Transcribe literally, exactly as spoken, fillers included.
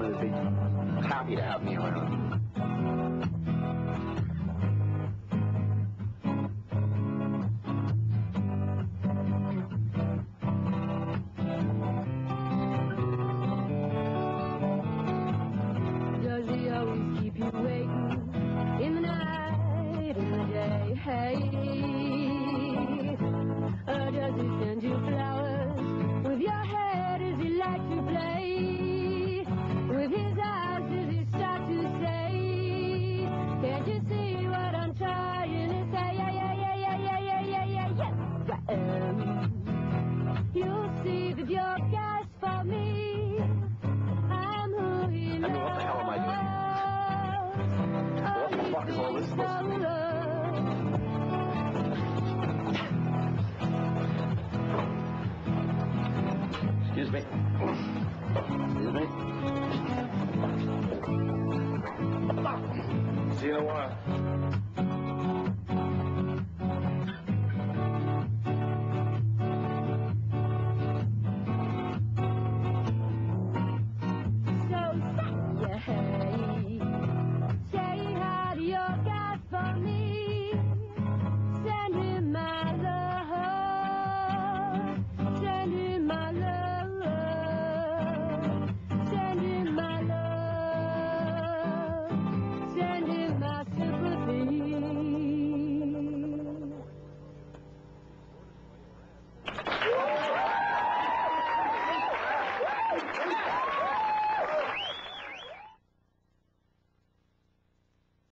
they'd be happy to have me around. Does he always keep you waiting in the night, in the day? Hey, or does he send you flowers with your hair? Does he like to play with his eyes? Does he start to say, can't you see what I'm trying to say? Yeah, yeah, yeah, yeah, yeah, yeah, yeah, yeah, yeah. Um, you'll see that your guys for me. I'm who he loves. I mean, what the hell am I doing? What the fuck is all this supposed to be? Excuse me. Excuse me.